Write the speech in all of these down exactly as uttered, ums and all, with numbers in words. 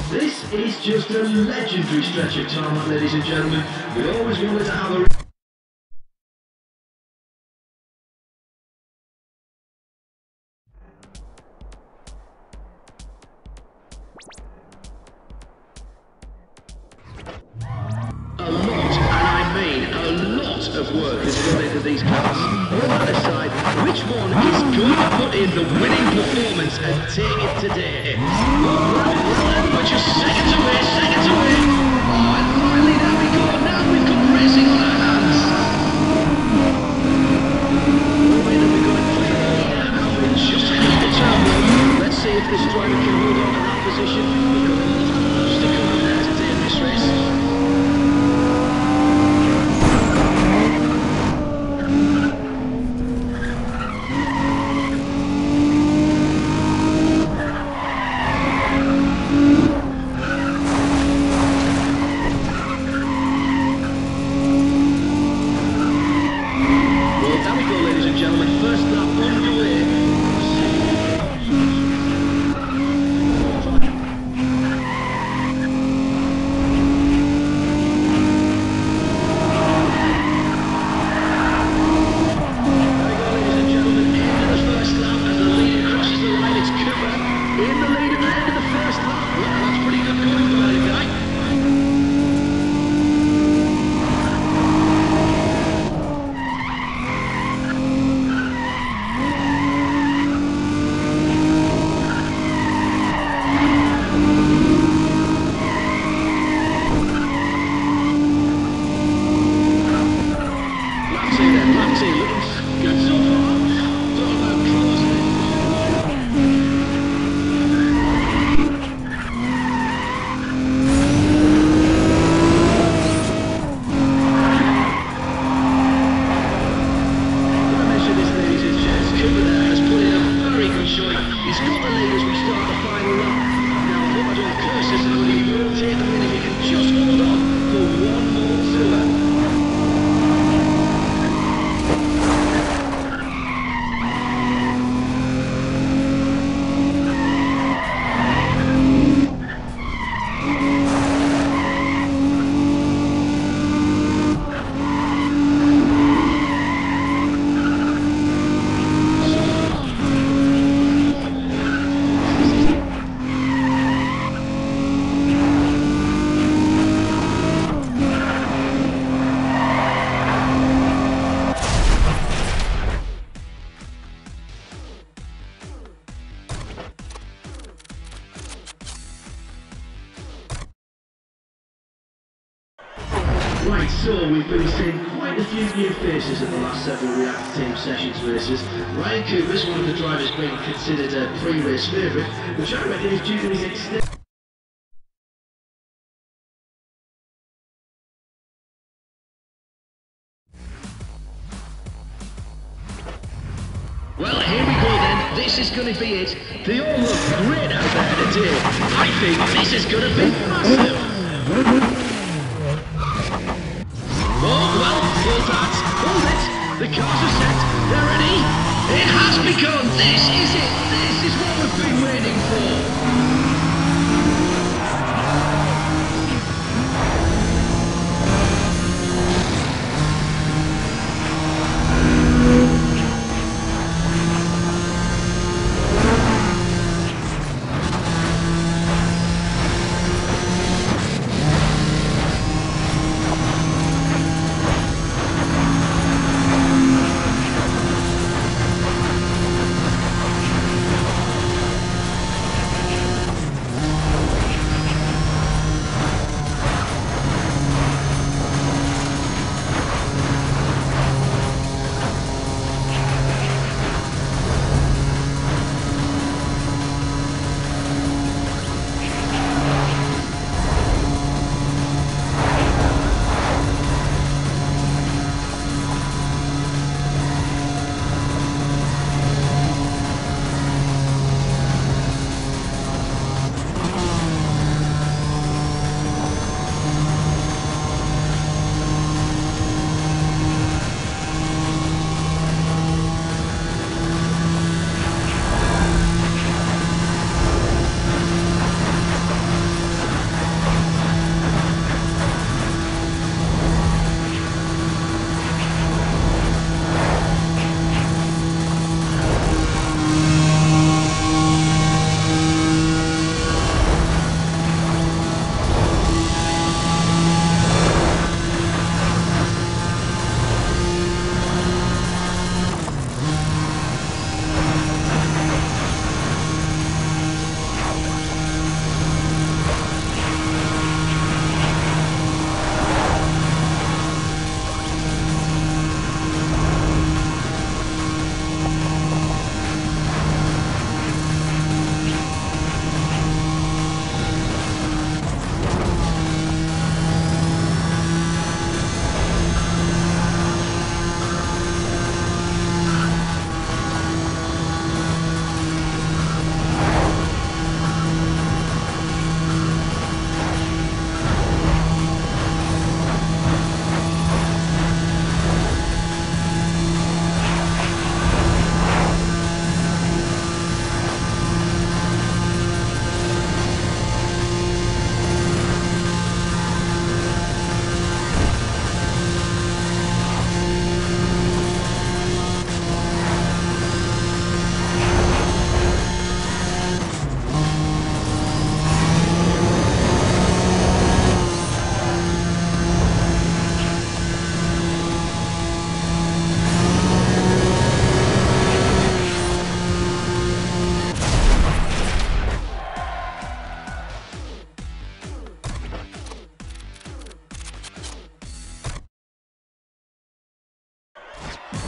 This is just a legendary stretch of tarmac, ladies and gentlemen. We always wanted to have a... A lot, and I mean a lot of work has gone into these cars. All that aside, which one is going to put in the winning performance and take it today? Well, we're just seconds away, seconds away. Oh, and finally there we go. Now we've got racing on our hands. Oh, wait, are we going for the lead? Just across the turn. Let's see if this driver can hold on to that position. We've got a lot of laps to come out there today in this race. Right, so we've been seeing quite a few new faces in the last several React Team Sessions races. Ryan Cooper's one of the drivers being considered a pre-race favourite, which I reckon is due to his extent. Well, here we go then. This is going to be it. They all look great out there today. I think this is going to be massive. Oh, well, hold that, hold it, the cars are set, they're ready, it has begun, this is it, this is what we've been waiting for.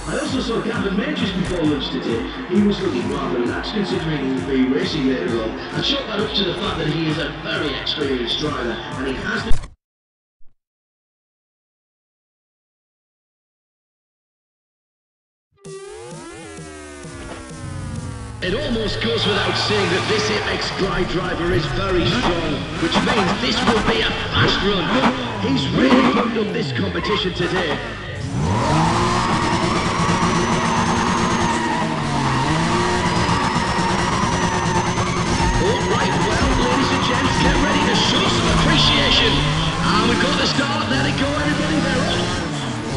I also saw Gavin Majors before lunch today. He was looking rather relaxed considering he will be racing later on. I chalk that up to the fact that he is a very experienced driver and he has the... It almost goes without saying that this Apex Glide driver is very strong, which means this will be a fast run. He's really pumped up this competition today. Alright, well, ladies and gents, get ready to show some appreciation. And we've got the start, there they go, everybody, they're off.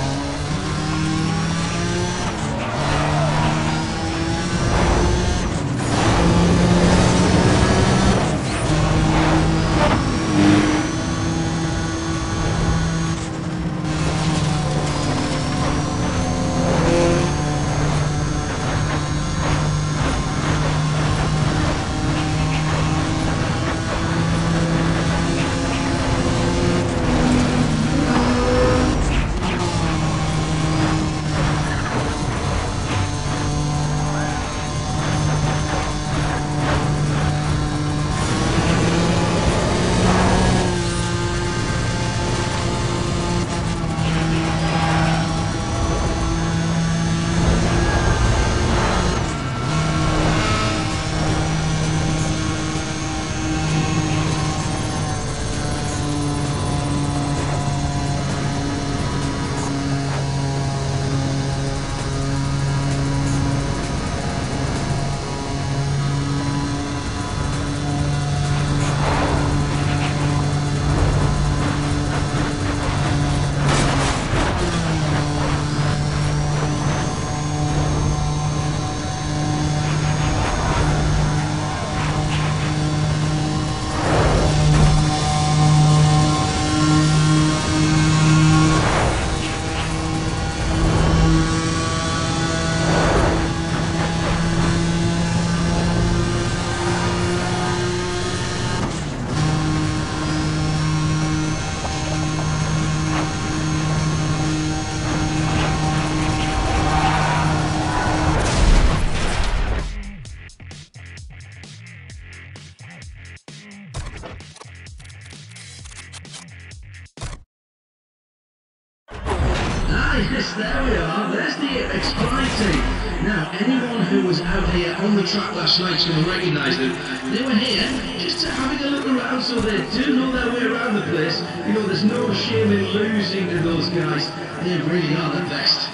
Yes, there we are. There's the Apex Glide team. Now, anyone who was out here on the track last night is going to recognise them. They were here just having a look around, so they do know their way around the place. You know, there's no shame in losing to those guys. They really are the best.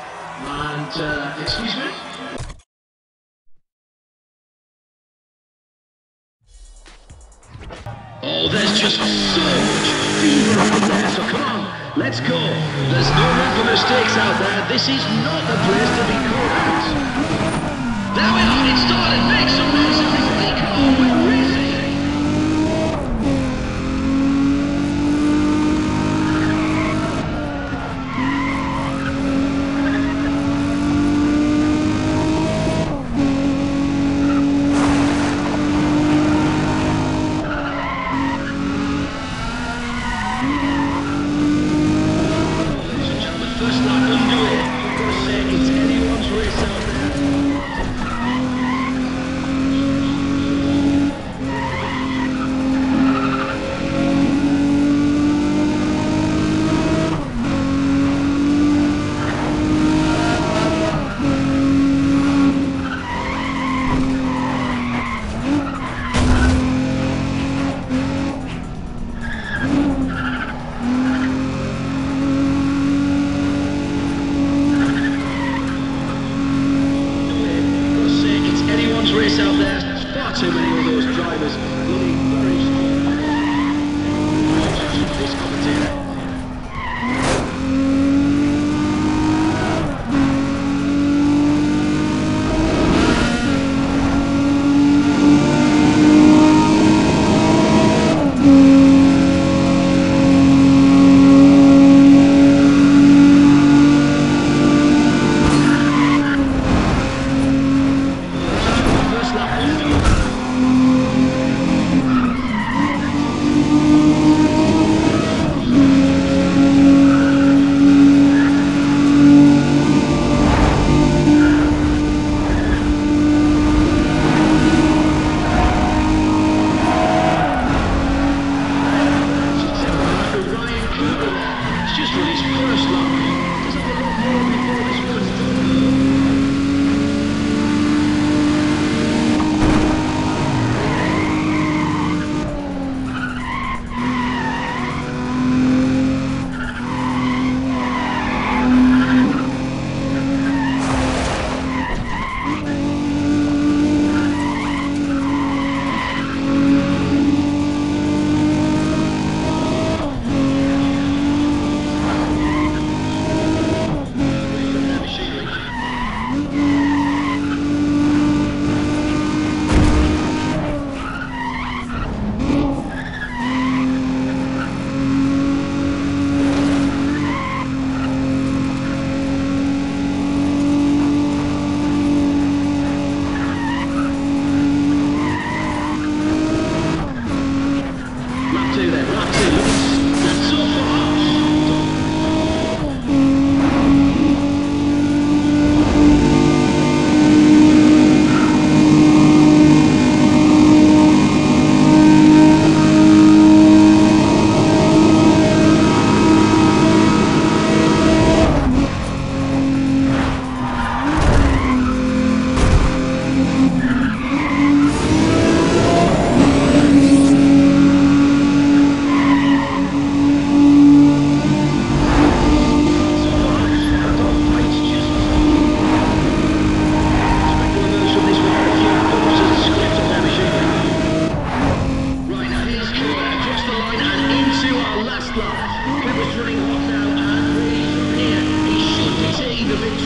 And, uh, excuse me? Oh, there's just so much fever out there, so come on. Let's go. There's no room for mistakes out there. This is not the place to be caught out. There we are. It started. Make some noise, everybody. Come on, we're racing.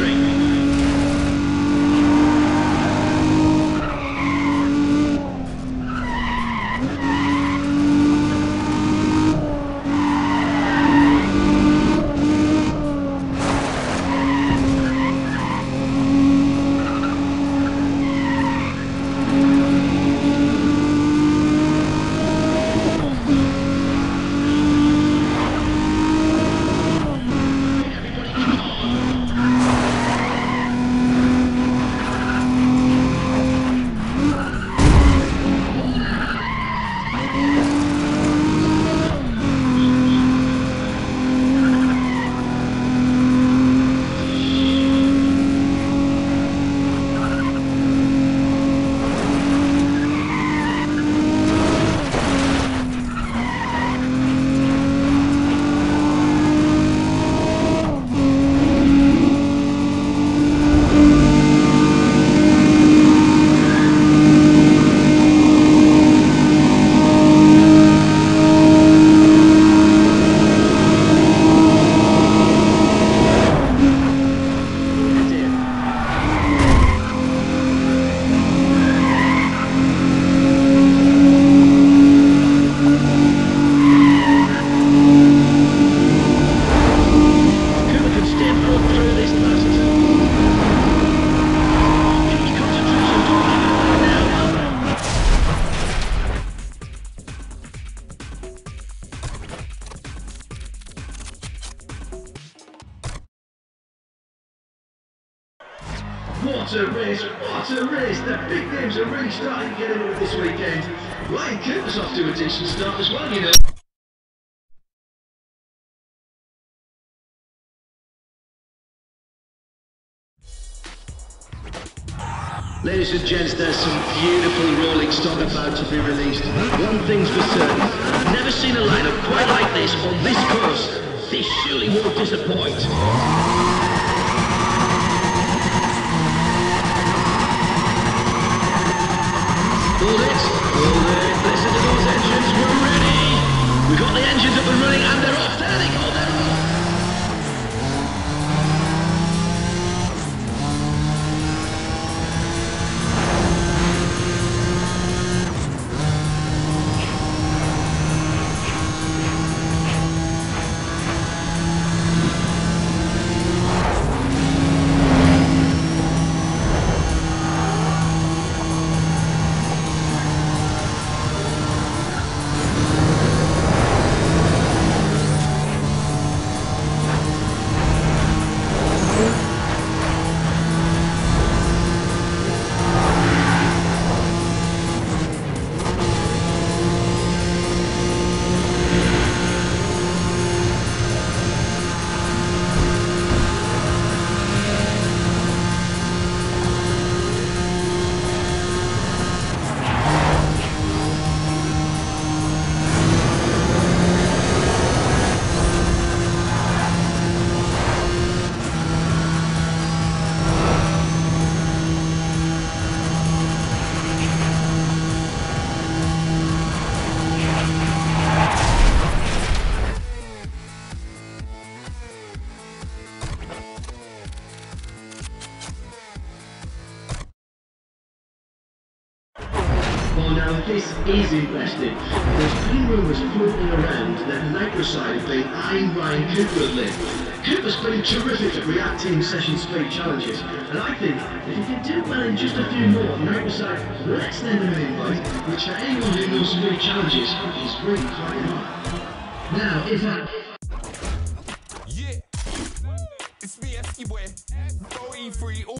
victory. What a race, what a race. The big names are really starting to get into it this weekend. Ryan Cooper's off to a decent start as well, you know. Ladies and gents, there's some beautiful rolling stock about to be released. One thing's for certain, I've never seen a lineup quite like this on this course. This surely won't disappoint. Hold it, hold it, listen to those engines, we're ready! We've got the engines up and running and they're off, there they go, they're off! Well now, this is interesting. There's been rumours floating around that Nitrocide have been eyeing Ryan Cooper a lift. Cooper's been terrific at reacting session speed challenges, and I think if he can do well in just a few more, Nitrocide will extend him an invite, which for anyone who knows speed challenges is really quite hard. Now, if I... Yeah, it's me, Esky Boy, four E three